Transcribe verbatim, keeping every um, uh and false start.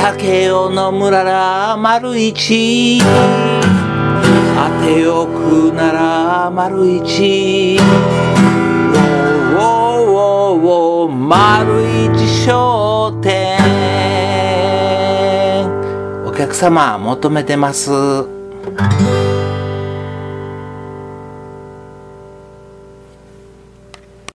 酒を飲むなら丸一、あてを食うなら丸一、ウォーウォーウォーウォー丸一商店。お客様求めてます。